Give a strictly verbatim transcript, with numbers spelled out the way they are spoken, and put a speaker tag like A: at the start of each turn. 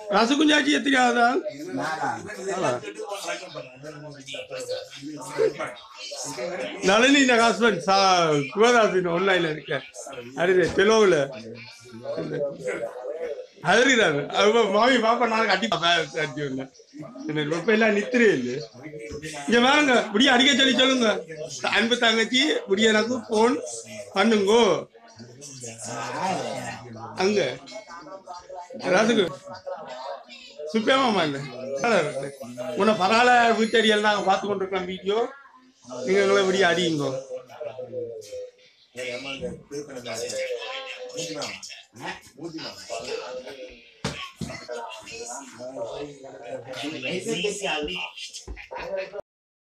A: ரசகுஞ்சாச்சி எத்திரியாதா Nalini husband குவதாசின் ஒன்லைன்ல இருக்க அது தெலுங்குல அதுறாரு அது மாமி பாப்பா நான் கட்டி இப்ப எல்லாம் நித்திரே இல்லை இங்க வேணுங்க முடிய அடிக்க சொல்லி சொல்லுங்க அன்பு தங்கச்சி முடிய எனக்கு போன் பண்ணுங்கோ அங்க ராசுக்கு சுப்பியமா உன்னை பரவாயில்ல வீட்டடியல் நாங்க பார்த்து கொண்டிருக்கோம் வீடியோ நீங்க எங்களை இப்படி அடியுங்கோ